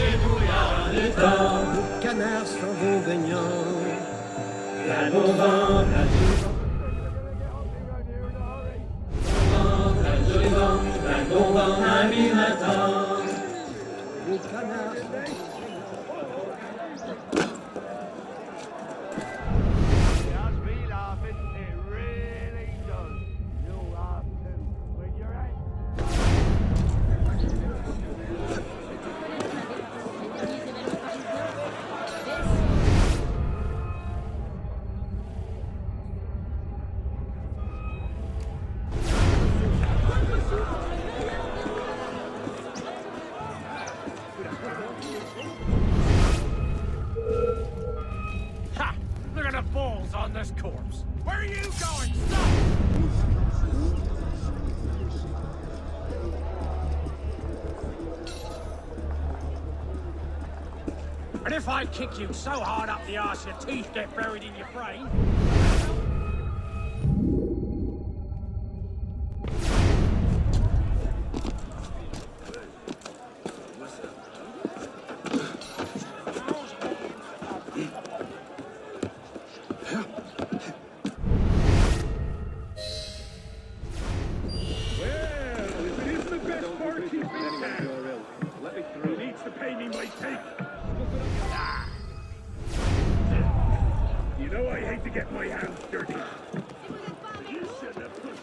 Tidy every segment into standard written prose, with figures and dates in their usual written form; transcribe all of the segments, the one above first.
Le canard s'en vont baignant. La bon vent, la joli vent, la bon vent, ami m'attend. Le canard s'en vont Ha! Look at the balls on this corpse. Where are you going? Stop! And if I kick you so hard up the arse your teeth get buried in your brain... He needs to pay me my take. You know I hate to get my hands dirty. You shouldn't have pushed.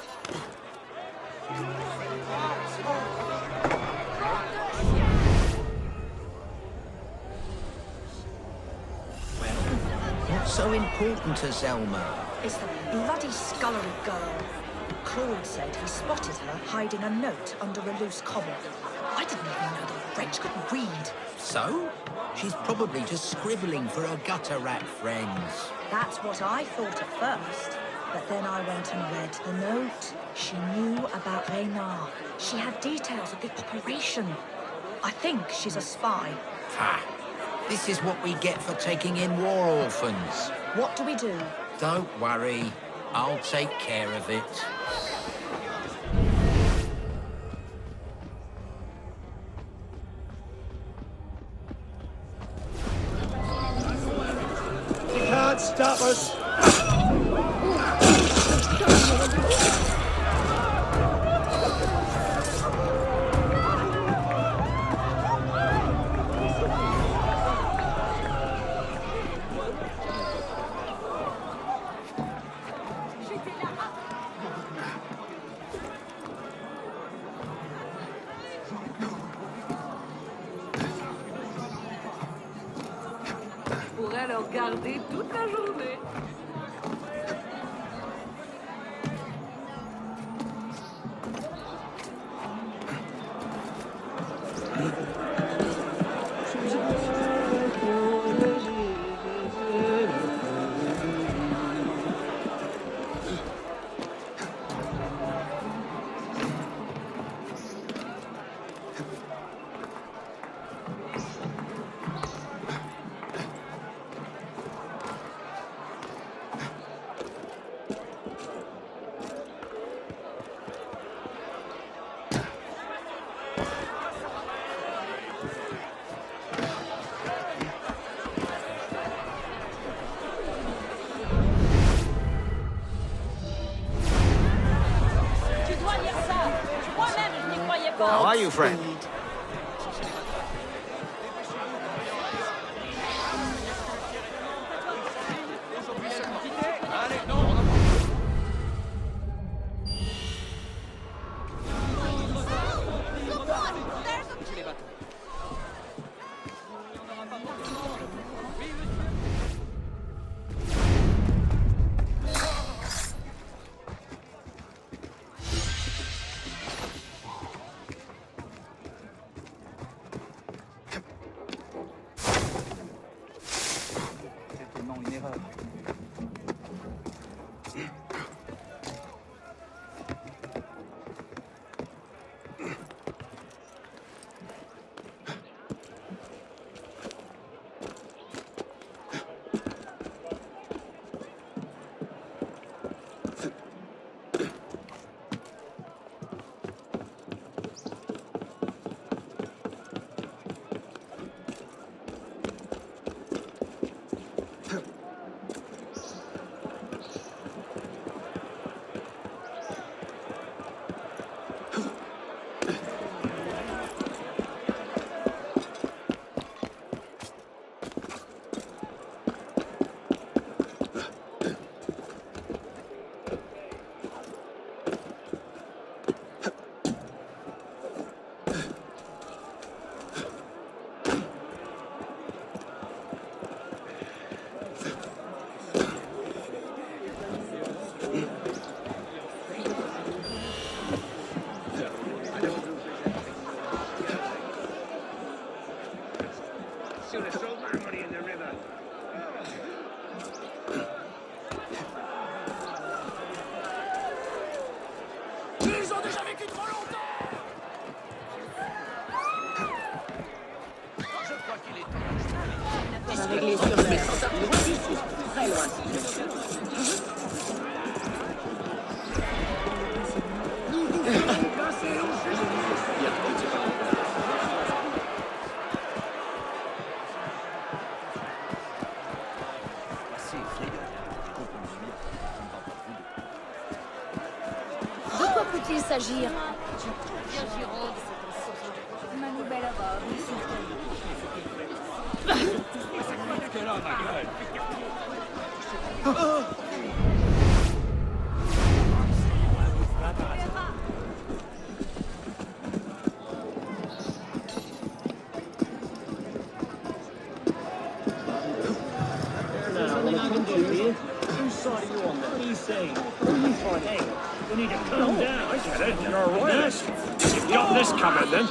What's so important to Zelma? It's the bloody scullery girl. Claude said he spotted her hiding a note under a loose cobble. I didn't even know the wretch could read. So? She's probably just scribbling for her gutter rat friends. That's what I thought at first. But then I went and read the note. She knew about Reynard. She had details of the operation. I think she's a spy. Ha! This is what we get for taking in war orphans. What do we do? Don't worry. I'll take care of it. You can't stop us. Je pourrais le regarder toute la journée. How are you, friend? l'église sur mer. Loin d'ici. Très loin. De quoi peut-il s'agir? Ma nouvelle robe, We need to calm down. I get it. You're a royalist. You've got this coming, then.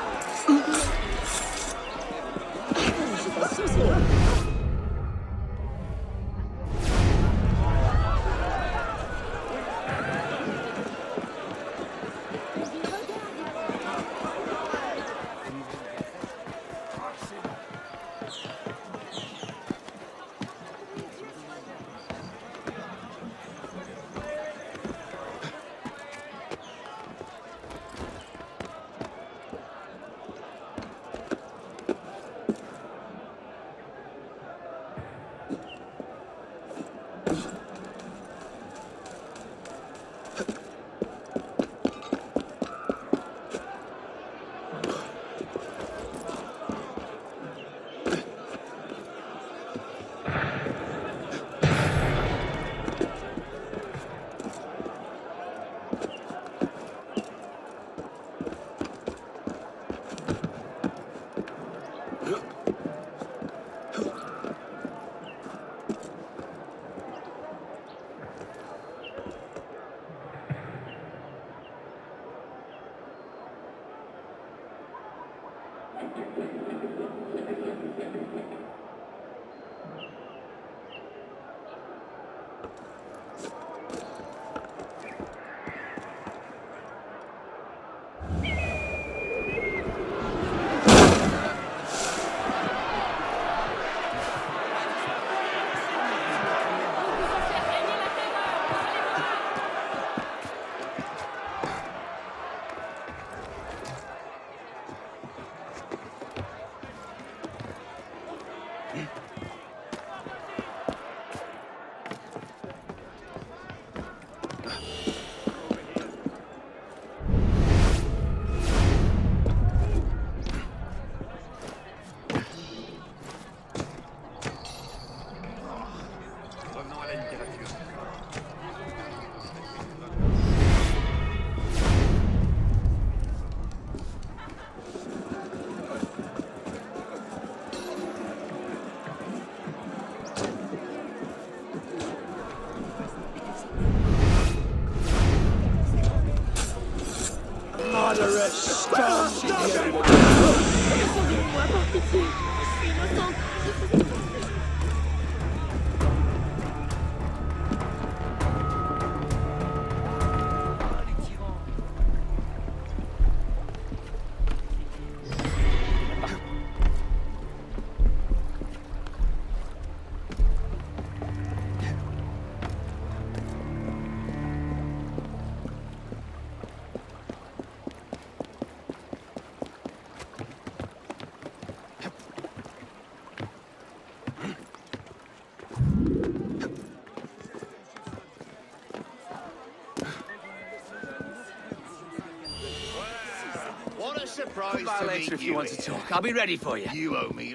What a surprise Come to later meet if you want to here. talk. I'll be ready for you. You owe me.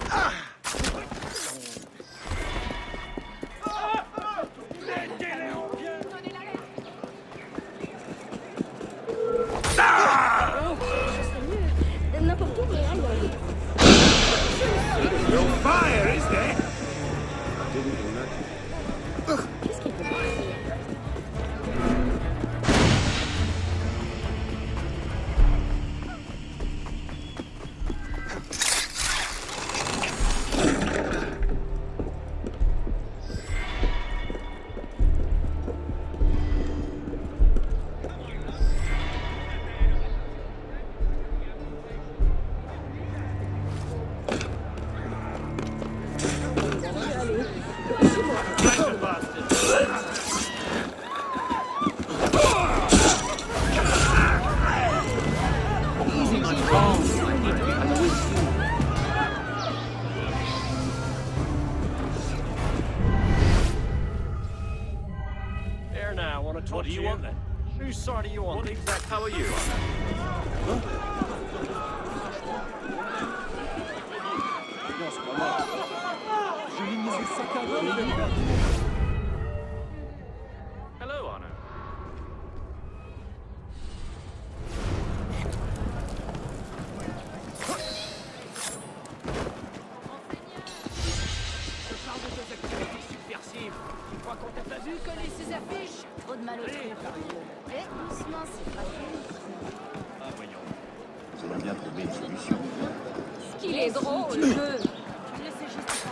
N'importe où, mais ailleurs. No fire, is there? Qu'est-ce qu'il peut faire? There now, want to talk What do you want then? Whose side are you on? What exact? How are you? Hello, Arno. T'as vu coller ces affiches? Trop de mal au truc. Eh, doucement, c'est pas fait. Ah, voyons. Nous allons bien trouver une solution. Ce qu'il est drôle, le jeu. Tu me laisses juste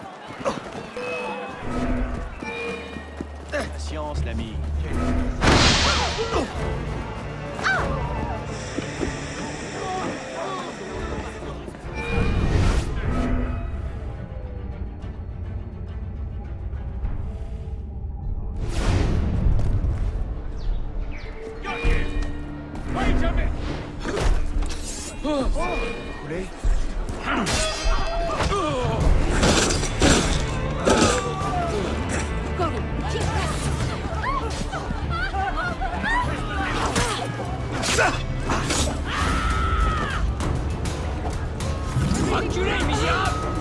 pas. Patience, l'ami. Reculez, misérable!